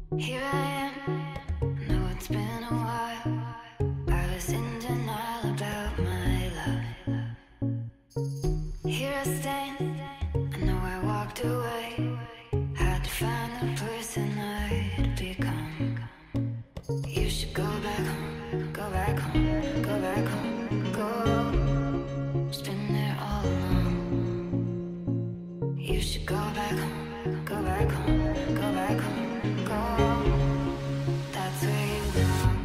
Here I am, know it's been a while. I was in denial about my love. Here I stand, I know I walked away. Had to find the person I'd become. You should go back home, go back home, go back home, go. Just been there all along. You should go back home, go back home, go back home, go. That's where you belong.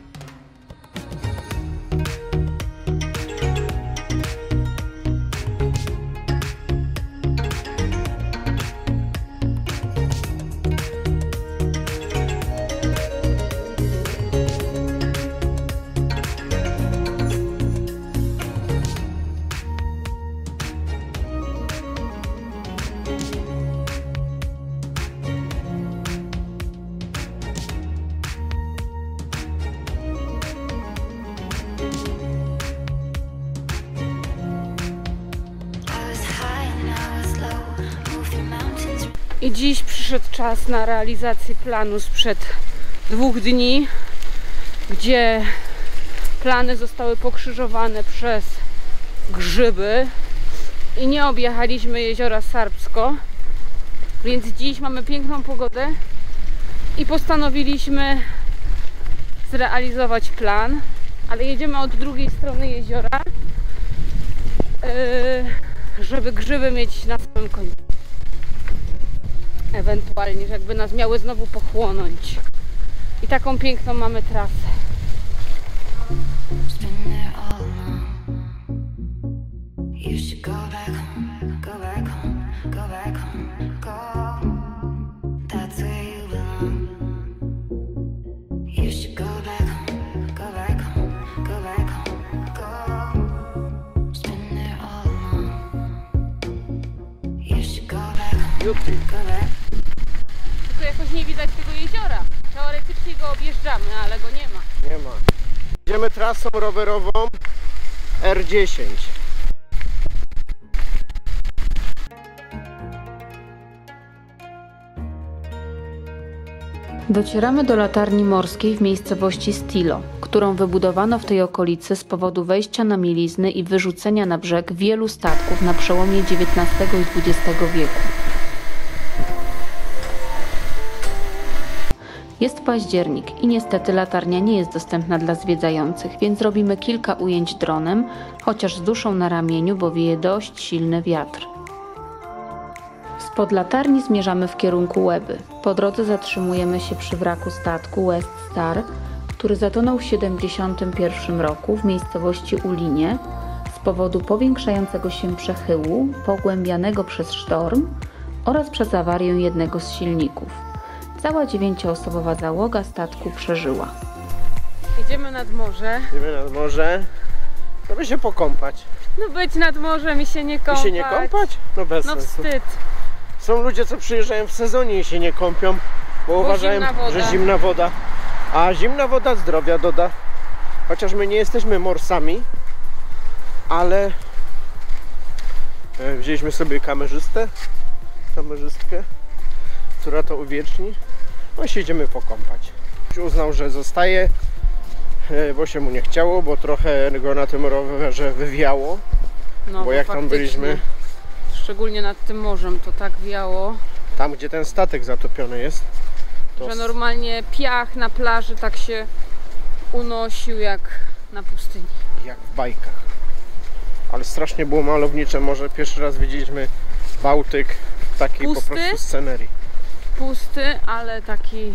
I dziś przyszedł czas na realizację planu sprzed 2 dni, gdzie plany zostały pokrzyżowane przez grzyby i nie objechaliśmy jeziora Sarbsko, więc dziś mamy piękną pogodę i postanowiliśmy zrealizować plan, ale jedziemy od drugiej strony jeziora, żeby grzyby mieć na samym końcu. Ewentualnie, jakby nas miały znowu pochłonąć. I taką piękną mamy trasę. Tylko jakoś nie widać tego jeziora. Teoretycznie go objeżdżamy, ale go nie ma. Nie ma. Idziemy trasą rowerową R10. Docieramy do latarni morskiej w miejscowości Stilo, którą wybudowano w tej okolicy z powodu wejścia na mielizny i wyrzucenia na brzeg wielu statków na przełomie XIX i XX wieku. Jest październik i niestety latarnia nie jest dostępna dla zwiedzających, więc robimy kilka ujęć dronem, chociaż z duszą na ramieniu, bo wieje dość silny wiatr. Spod latarni zmierzamy w kierunku Łeby. Po drodze zatrzymujemy się przy wraku statku West Star, który zatonął w 1971 roku w miejscowości Ulinie z powodu powiększającego się przechyłu pogłębianego przez sztorm oraz przez awarię jednego z silników. Cała 9-osobowa załoga statku przeżyła. Idziemy nad morze. Idziemy nad morze, żeby się pokąpać. No być nad morzem i się nie kąpać. I się nie kąpać? No bez sensu. Wstyd. Są ludzie, co przyjeżdżają w sezonie i się nie kąpią, bo uważają, że zimna woda. A zimna woda zdrowia doda. Chociaż my nie jesteśmy morsami, ale wzięliśmy sobie kamerzystkę, która to uwieczni. No i się idziemy pokąpać. Uznał, że zostaje, bo się mu nie chciało, bo trochę go na tym rowerze wywiało. No, bo jak tam byliśmy, szczególnie nad tym morzem, to tak wiało. Tam, gdzie ten statek zatopiony jest, że normalnie piach na plaży tak się unosił jak na pustyni. Jak w bajkach. Ale strasznie było malownicze. Może pierwszy raz widzieliśmy Bałtyk w takiej po prostu scenerii. Pusty, ale taki...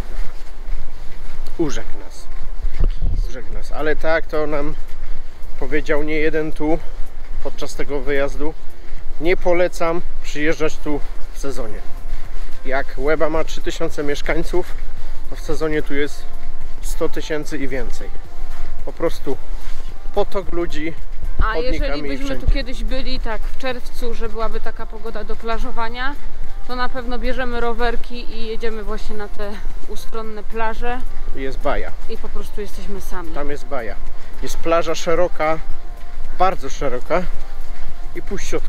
Urzekł nas. Ale tak to nam powiedział nie jeden tu podczas tego wyjazdu. Nie polecam przyjeżdżać tu w sezonie. Jak Łeba ma 3000 mieszkańców, to w sezonie tu jest 100 000 i więcej. Po prostu potok ludzi. A jeżeli byśmy tu kiedyś byli tak w czerwcu, że byłaby taka pogoda do plażowania, to na pewno bierzemy rowerki i jedziemy właśnie na te ustronne plaże. Jest baja. I po prostu jesteśmy sami. Tam jest baja. Jest plaża szeroka, bardzo szeroka i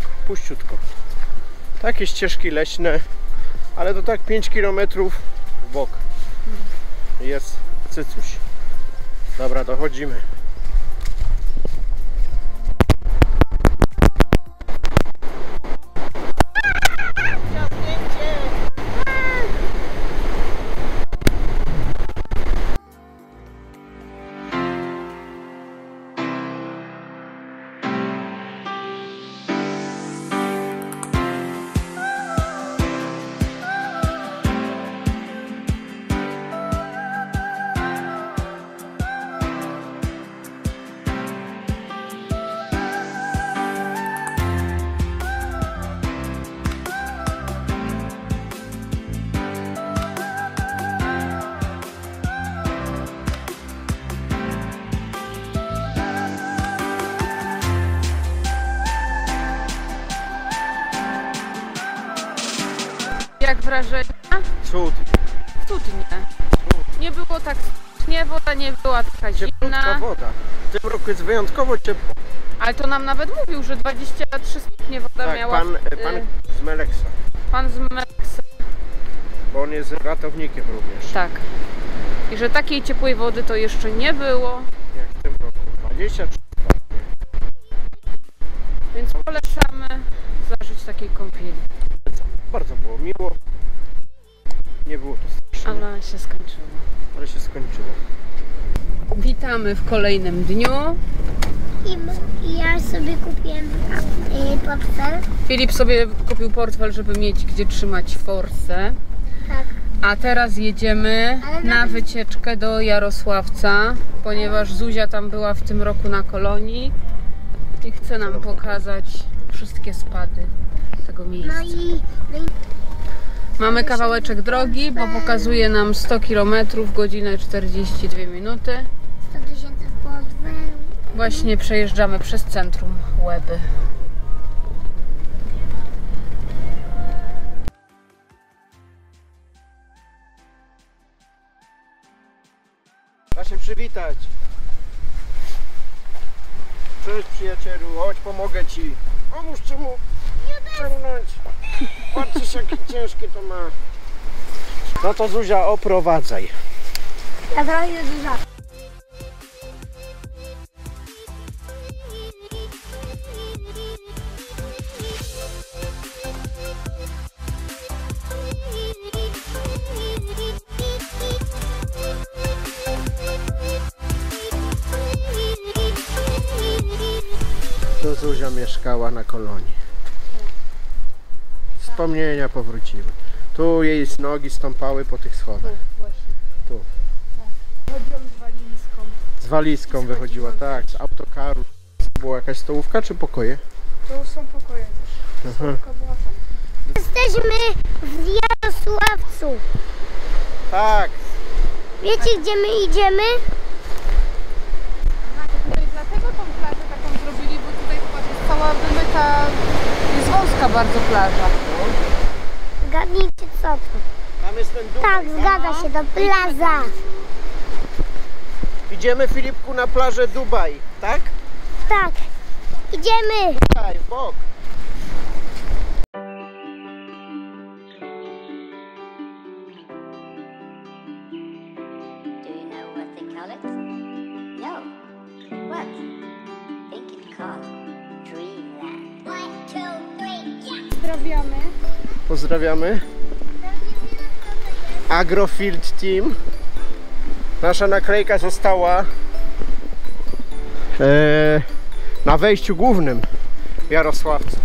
puściutko. Takie ścieżki leśne, ale to tak 5 km bok. Jest cycuś. Dobra, dochodzimy. Jak wrażenia? Cud. Cudnie. Nie było tak nie, woda nie była taka Cieplutka zimna. woda. W tym roku jest wyjątkowo ciepło. Ale to nam nawet mówił, że 23 stopnie woda Tak, miała. pan z Meleksa. Pan z Meleksa. Bo on jest ratownikiem również. Tak. I że takiej ciepłej wody to jeszcze nie było. Jak w tym roku. 23 stopnie. Więc polecamy zażyć takiej kąpieli. Bardzo było miło. Nie było to straszne, Ale się skończyło. ale się skończyło. Witamy w kolejnym dniu. I ja sobie kupiłem portfel. Filip sobie kupił portfel, żeby mieć gdzie trzymać forsę. Tak. A teraz jedziemy na wycieczkę do Jarosławca, ponieważ Zuzia tam była w tym roku na kolonii i chce nam pokazać wszystkie spady tego miejsca. No i Mamy kawałeczek drogi, bo pokazuje nam 100 km, godzinę 42 minuty. 100 tysięcy w portfelu. Właśnie przejeżdżamy przez centrum Łeby. Da się przywitać. Cześć przyjacielu, chodź pomogę ci. Pomóżcie mu ciągnąć. Patrzysz jakie ciężkie to ma. No to Zuzia, oprowadzaj. Ja trochę duża. To Zuzia mieszkała na kolonii. Wspomnienia powróciły. Tu jej nogi stąpały po tych schodach. Tu. Chodziłam z walizką. Z walizką wychodziła, tak, z autokaru. Była jakaś stołówka czy pokoje? To są pokoje też. Stołówka była tam. Jesteśmy w Jarosławcu. Tak. Wiecie, gdzie my idziemy? Tutaj dlatego tą plażę taką zrobili, bo tutaj jest cała wymyta, jest wąska bardzo plaża. Zgadnijcie co to. Tam jest ten dół. Tak, zgadza się, to plaza. Idziemy, Filipku, na plażę Dubaj, tak? Tak, idziemy. Tutaj, w bok. Do you know what they call it? No. What? Think it's called Dreamland. 1, 2, 3, yeah. Pozdrawiamy. Pozdrawiamy. Agrofield Team. Nasza naklejka została na wejściu głównym w Jarosławcu.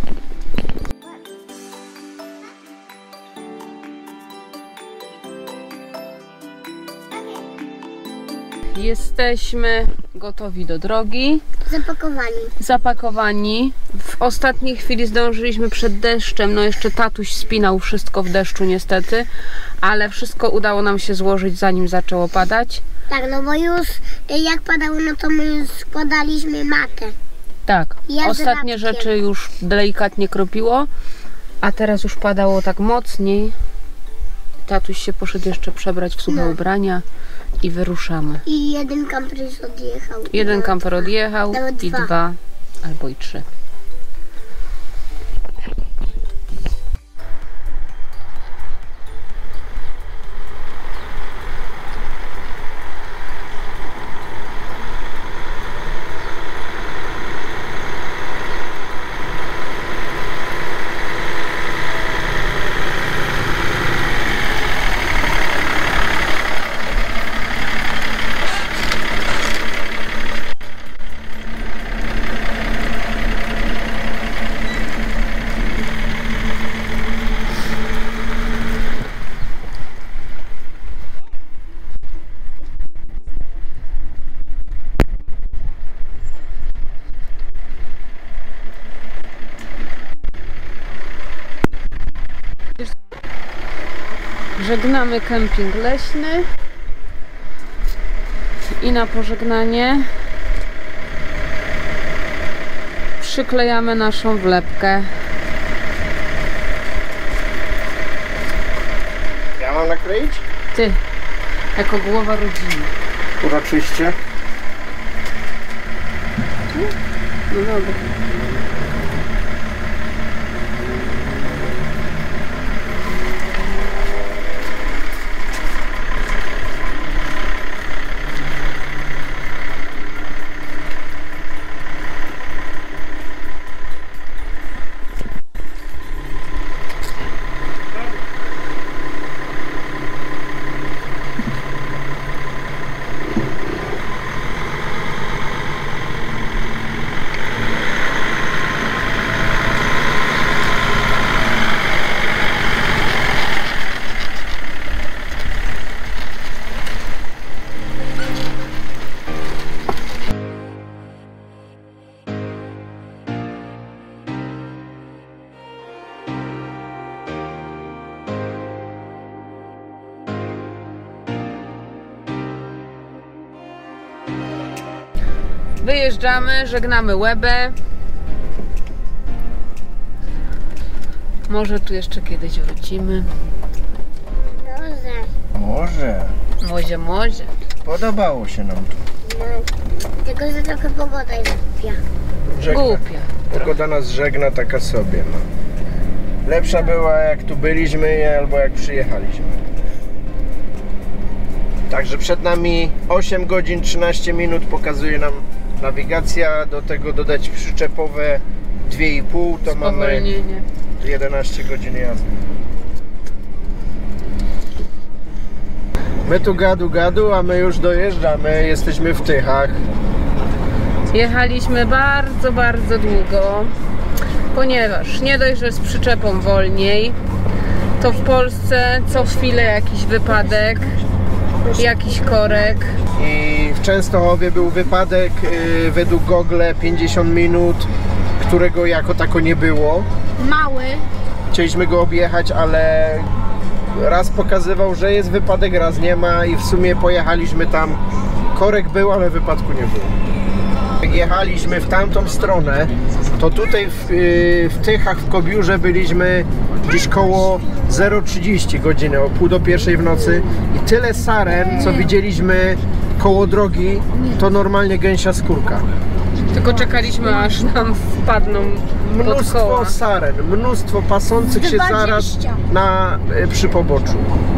Jesteśmy gotowi do drogi, zapakowani. W ostatniej chwili zdążyliśmy przed deszczem, no jeszcze tatuś spinał wszystko w deszczu niestety, ale wszystko udało nam się złożyć zanim zaczęło padać. Tak, no bo już jak padało, no to my już składaliśmy matę. Tak, Ja z ostatnie Radkiem. rzeczy już delikatnie kropiło, a teraz już padało tak mocniej. Tatuś się poszedł jeszcze przebrać w suche ubrania i wyruszamy. I jeden kamper już odjechał. Jeden kamper odjechał Nawet i dwa. 2 albo i 3. Żegnamy kemping leśny i na pożegnanie przyklejamy naszą wlepkę. Ja mam nakleić? Ty, jako głowa rodziny. Uroczyście. No dobra. Wyjeżdżamy, żegnamy Łebę. Może tu jeszcze kiedyś wrócimy. Może. Może. Podobało się nam tu. No, tylko że trochę pogoda jest głupia. Głupia. Pogoda nas żegna taka sobie. No. Lepsza była jak tu byliśmy albo jak przyjechaliśmy. Także przed nami 8 godzin 13 minut pokazuje nam nawigacja. Do tego dodać przyczepowe 2,5 to mamy Spowolnienie. 11 godzin jazdy. My tu gadu, a my już dojeżdżamy. Jesteśmy w Tychach. Jechaliśmy bardzo, bardzo długo, ponieważ nie dość, że z przyczepą wolniej, to w Polsce co chwilę jakiś wypadek, jakiś korek. I w Częstochowie był wypadek według Google 50 minut, którego jako tako nie było. Mały. Chcieliśmy go objechać, ale raz pokazywał, że jest wypadek, raz nie ma i w sumie pojechaliśmy tam. Korek był, ale wypadku nie było. Jak jechaliśmy w tamtą stronę, to tutaj w Tychach, w Kobiórze byliśmy gdzieś koło 0:30 godziny, o 0:30 w nocy i tyle saren, co widzieliśmy koło drogi, to normalnie gęsia skórka. Tylko czekaliśmy, aż nam wpadną pod Mnóstwo koła. saren, mnóstwo pasących się 20. zaraz przy poboczu.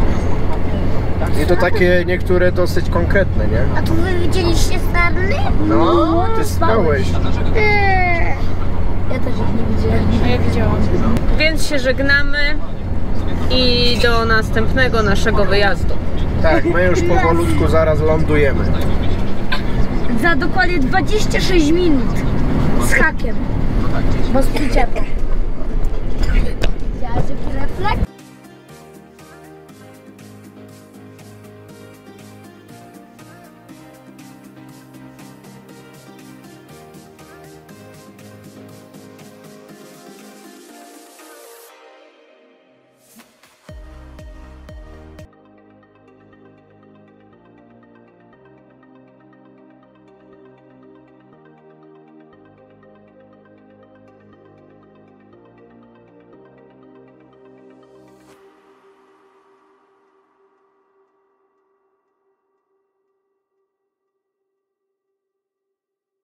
I to takie niektóre dosyć konkretne, nie? A tu wy widzieliście sarny? No, ty spałeś. Ja też ich nie widziałem. A ja widziałam. Więc się żegnamy i do następnego naszego wyjazdu. Tak, my już powolutku zaraz lądujemy. Za dokładnie 26 minut. Z hakiem. Bo z przyczepą. Widziałaś jaki refleks?